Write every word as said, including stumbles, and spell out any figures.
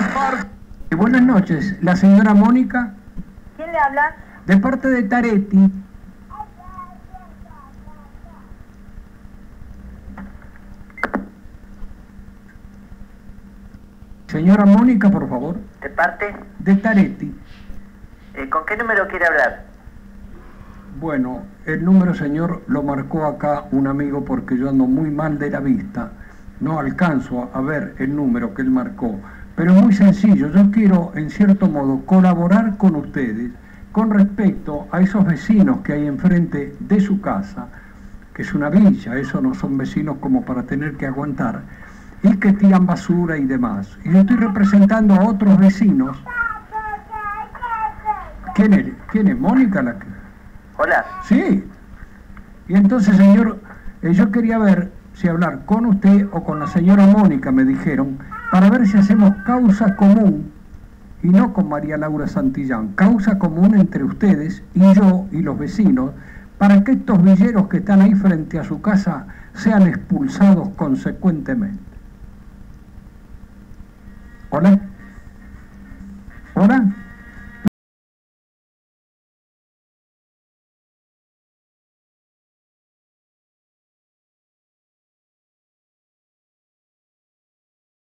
parte... Buenas noches, la señora Mónica. ¿Quién le habla? De parte de Taretti. Señora Mónica, por favor. ¿De parte? De Taretti. Eh, ¿Con qué número quiere hablar? Bueno, el número, señor, lo marcó acá un amigo porque yo ando muy mal de la vista. No alcanzo a ver el número que él marcó. Pero es muy sencillo. Yo quiero, en cierto modo, colaborar con ustedes con respecto a esos vecinos que hay enfrente de su casa, que es una villa, eso no son vecinos como para tener que aguantar, y que tiran basura y demás. Y yo estoy representando a otros vecinos. ¿Quién es? ¿Quién es? ¿Mónica la que...? Hola. Sí. Y entonces, señor, eh, yo quería ver si hablar con usted o con la señora Mónica, me dijeron, para ver si hacemos causa común, y no con María Laura Santillán, causa común entre ustedes y yo y los vecinos, para que estos villeros que están ahí frente a su casa sean expulsados consecuentemente. ¿Hola?